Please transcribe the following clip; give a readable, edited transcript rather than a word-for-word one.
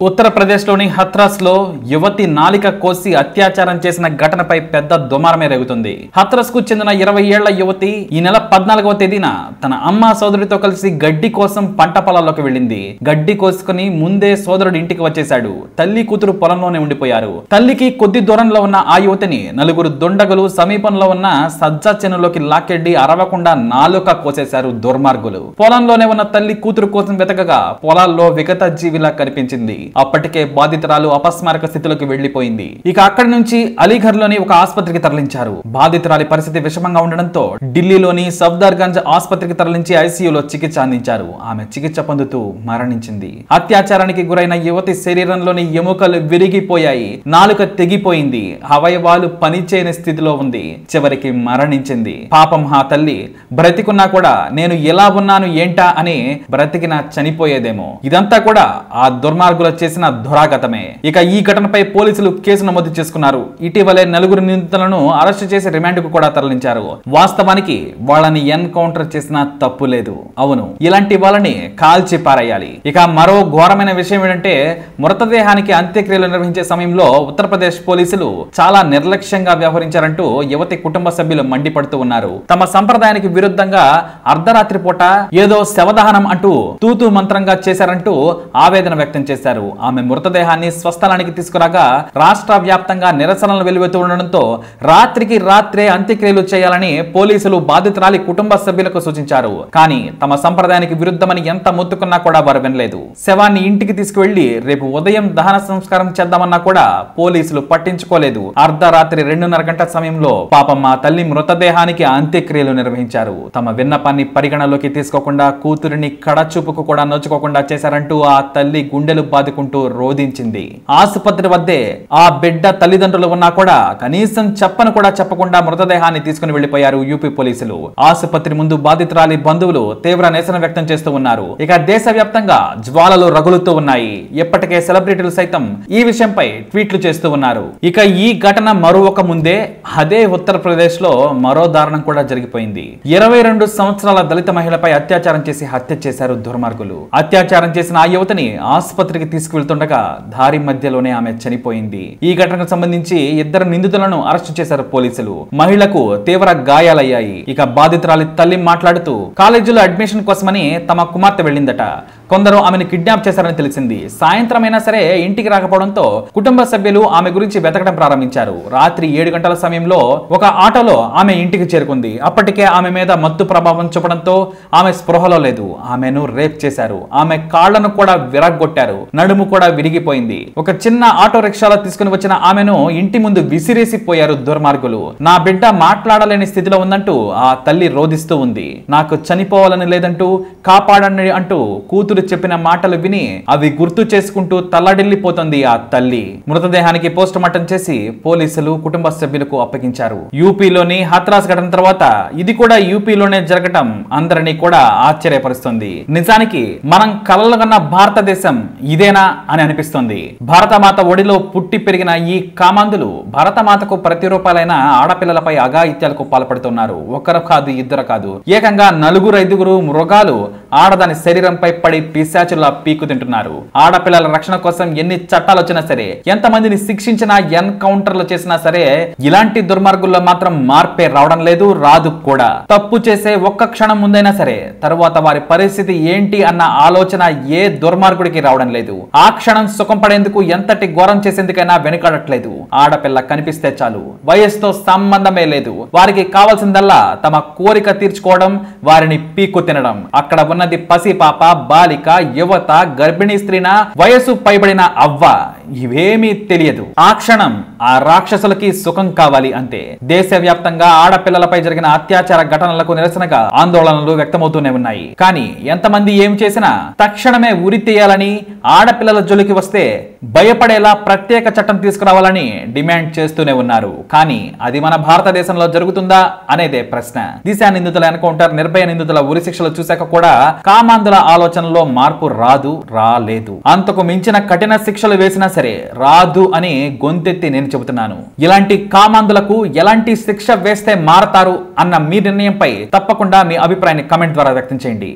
ఉత్తరప్రదేశ్లోని హత్రాస్లో యువతి నాలిక కోసి అత్యాచారం చేసిన ఘటనపై పెద్ద దుమారమే రేగుతుంది. హత్రాస్కు చెందిన 20 ఏళ్ల యువతి ఈ నెల 14వ తేదీన తన అమ్మ సోదరుడితో కలిసి గడ్డి కోసం పంట పొలాల్లోకి వెళ్ళింది. గడ్డి కోసుకుని ముందే సోదరుడు ఇంటికి వచ్చేశాడు. తల్లి కూతురు పొలంలోనే ఉండిపోయారు. తల్లికి కొద్ది దూరంలో ఉన్న ఆ యువతిని నలుగురు దుండగులు సమీపంలో ఉన్న సజ్జా చేనులోకి లాక్కెళ్లి అరవకుండా నాలుక కోసేశారు దుర్మార్గులు. పొలంలోనే ఉన్న తల్లి కూతురు కోసం వెతకగా పొలాల్లో విగత జీవిలా కనిపించింది. అప్పటికే బాధితురాలు అపస్మారక స్థితిలోకి వెళ్లిపోయింది. ఇక అక్కడి నుంచి అలీఘర్ లోని ఒక ఆసుపత్రికి తరలించారు. బాధితురాలి పరిస్థితి విషమంగా ఉండడంతో ఢిల్లీలోని సఫ్దర్గంజ్ ఆసుపత్రికి తరలించి ఐసీయూలో చికిత్స అందించారు. ఆమె చికిత్స పొందుతూ మరణించింది. అత్యాచారానికి గురైన యువతి శరీరంలోని ఎముకలు విరిగిపోయాయి, నాలుక తెగిపోయింది, అవయవాలు పనిచేయని స్థితిలో ఉంది. చివరికి మరణించింది. పాపం ఆ తల్లి బ్రతికున్నా కూడా నేను ఎలా ఉన్నాను ఏంటా అని బ్రతికినా చనిపోయేదేమో. ఇదంతా కూడా ఆ దుర్మార్గుల చేసిన దురాగతమే. ఇక ఈ ఘటనపై పోలీసులు కేసు నమోదు చేసుకున్నారు. ఇటీవలే నలుగురు నిందితులను అరెస్టు చేసి రిమాండ్కు కూడా తరలించారు. వాస్తవానికి వాళ్ళని ఎన్కౌంటర్ చేసిన తప్పు లేదు. అవును, ఇలాంటి వాళ్ళని కాల్చి పారేయాలి. ఇక మరో ఘోరమైన విషయం ఏంటంటే మృతదేహానికి అంత్యక్రియలు నిర్వహించే సమయంలో ఉత్తరప్రదేశ్ పోలీసులు చాలా నిర్లక్ష్యంగా వ్యవహరించారంటూ యువతి కుటుంబ సభ్యులు మండిపడుతూ ఉన్నారు. తమ సంప్రదాయానికి విరుద్ధంగా అర్ధరాత్రి పూట ఏదో శవదహనం అంటూ తూతూ మంత్రంగా చేశారంటూ ఆవేదన వ్యక్తం చేశారు. ఆమె మృతదేహాన్ని స్వస్థలానికి తీసుకురాగా రాష్ట్ర వ్యాప్తంగా నిరసనలు వెలువెత్తు ఉండడంతో రాత్రికి రాత్రే అంత్యక్రియలు చేయాలని పోలీసులు బాధితురాలి కుటుంబ సభ్యులకు సూచించారు. కానీ తమ సంప్రదాయానికి విరుద్ధమని ఎంత మొత్తుకున్నా కూడా వారు వినలేదు. శవాన్ని ఇంటికి తీసుకువెళ్లి రేపు ఉదయం దహన సంస్కారం చేద్దామన్నా కూడా పోలీసులు పట్టించుకోలేదు. అర్ధరాత్రి 2:30 గంటల సమయంలో పాపం ఆ తల్లి మృతదేహానికి అంత్యక్రియలు నిర్వహించారు. తమ విన్నపాన్ని పరిగణలోకి తీసుకోకుండా కూతురిని కడచూపుకు కూడా నోచుకోకుండా చేశారంటూ ఆ తల్లి గుండెలు బాదుకుంటూ రోధించింది. ఆసుపత్రి వద్దే ఆ బిడ్డ తల్లిదండ్రులు ఉన్నా కూడా కనీసం చెప్పకుండా మృతదేహాన్ని తీసుకుని వెళ్లిపోయారు యూపీ పోలీసులు. ఆసుపత్రి ముందు బాధితురాలి బంధువులు తీవ్ర నిరసన వ్యక్తం చేస్తూ ఉన్నారు. ఇక దేశవ్యాప్తంగా జ్వాలలు రగులుతూ ఉన్నాయి. ఇప్పటికే సెలబ్రిటీలు సైతం ఈ విషయంపై ట్వీట్లు చేస్తూ ఉన్నారు. ఇక ఈ ఘటన మరొక ముందే అదే ఉత్తరప్రదేశ్ లో మరో దారుణం కూడా జరిగిపోయింది. 22 సంవత్సరాల దళిత మహిళపై అత్యాచారం చేసి హత్య చేశారు దుర్మార్గులు. అత్యాచారం చేసిన ఆ యువతిని ఆసుపత్రికి తీసుకువెళ్తుండగా దారి మధ్యలోనే ఆమె చనిపోయింది. ఈ ఘటనకు సంబంధించి 2 నిందితులను అరెస్టు చేశారు పోలీసులు. మహిళకు తీవ్ర గాయాలయ్యాయి. ఇక బాధితురాలి తల్లి మాట్లాడుతూ కాలేజీలో అడ్మిషన్ కోసమని తమ కుమార్తె వెళ్ళిందట. కొందరు ఆమెను కిడ్నాప్ చేశారని తెలిసింది. సాయంత్రం అయినా సరే ఇంటికి రాకపోవడంతో కుటుంబ సభ్యులు ఆమె గురించి వెతకడం ప్రారంభించారు. రాత్రి 7 గంటల సమయంలో ఒక ఆటోలో ఆమె ఇంటికి చేరుకుంది. అప్పటికే ఆమె మీద మత్తు ప్రభావం చూపడంతో ఆమె స్పృహలో లేదు. ఆమెను రేప్ చేశారు. ఆమె కాళ్లను కూడా విరగ్గొట్టారు. నడుము కూడా విరిగిపోయింది. ఒక చిన్న ఆటో రిక్షాలో తీసుకుని వచ్చిన ఆమెను ఇంటి ముందు విసిరేసిపోయారు దుర్మార్గులు. నా బిడ్డ మాట్లాడలేని స్థితిలో ఉందంటూ ఆ తల్లి రోధిస్తూ ఉంది. నాకు చనిపోవాలని లేదంటూ కాపాడండి అంటూ కూతురు చెప్పిన మాటలు విని అవి గుర్తు చేసుకుంటూ తల్లడిల్లిపోతుంది ఆ తల్లి. మృతదేహానికి పోస్ట్ మార్టం చేసి పోలీసులు కుటుంబ సభ్యులకు అప్పగించారు. యూపీలోని హత్రాస్ ఘటన తర్వాత ఇది కూడా యూపీలోనే జరగటం అందరినీ కూడా ఆశ్చర్యపరుస్తుంది. నిజానికి మనం కలలుగన్న భారతదేశం ఇదేనా అని అనిపిస్తుంది. భారతమాత ఒడిలో పుట్టి పెరిగిన ఈ కామాంధులు భారతమాతకు ప్రతిరూపాలైన ఆడపిల్లలపై అఘాయిత్యాలకు పాల్పడుతున్నారు. ఒకరు కాదు, ఇద్దరు కాదు, ఏకంగా 4-5 మృగాలు ఆడదాని శరీరంపై పడి పిశాచులా పీకు తింటున్నారు. ఆడపిల్లల రక్షణ కోసం ఎన్ని చట్టాలు వచ్చినా సరే, ఎంతమందిని శిక్షించినా, ఎన్కౌంటర్లు చేసినా సరే, ఇలాంటి దుర్మార్గుల్లో మాత్రం మార్పే రావడం లేదు, రాదు కూడా. తప్పు చేసే ఒక్క క్షణం ముందైనా సరే తరువాత వారి పరిస్థితి ఏంటి అన్న ఆలోచన ఏ దుర్మార్గుడికి రావడం లేదు. ఆ క్షణం సుఖం పడేందుకు ఎంతటి ఘోరం చేసేందుకైనా వెనుకాడట్లేదు. ఆడపిల్ల కనిపిస్తే చాలు, వయస్సుతో సంబంధమే లేదు. వారికి కావాల్సిందల్లా తమ కోరిక తీర్చుకోవడం, వారిని పీక్కు తినడం. అక్కడ ఉన్నది పసి పాప, బాలిక, యువత, గర్భిణీ స్త్రీనా, వయసు పైబడిన అవ్వ, ఇవేమీ తెలియదు. ఆ క్షణం ఆ రాక్షసులకి సుఖం కావాలి అంతే. దేశవ్యాప్తంగా ఆడపిల్లలపై జరిగిన అత్యాచార ఘటనలకు నిరసనగా ఆందోళనలు వ్యక్తమవుతూనే ఉన్నాయి. కానీ ఎంతమంది ఏం చేసినా తక్షణమే ఉరి తీయాలని, ఆడపిల్లల జోలికి వస్తే భయపడేలా ప్రత్యేక చట్టం తీసుకురావాలని డిమాండ్ చేస్తూనే ఉన్నారు. కానీ అది మన భారతదేశంలో జరుగుతుందా అనేదే ప్రశ్న. దిశ నిందితుల ఎన్కౌంటర్, నిర్భయ నిందితుల ఉరి శిక్షలు చూశాక కూడా కామాంధుల ఆలోచనలో మార్పు రాలేదు. అంతకు మించిన కఠిన శిక్షలు వేసినా సరే రాదు అని గొంతెత్తి నేను చెబుతున్నాను. ఇలాంటి కామాంధులకు ఎలాంటి శిక్ష వేస్తే మారతారు అన్న మీ నిర్ణయంపై తప్పకుండా మీ అభిప్రాయాన్ని కామెంట్ ద్వారా వ్యక్తం చేయండి.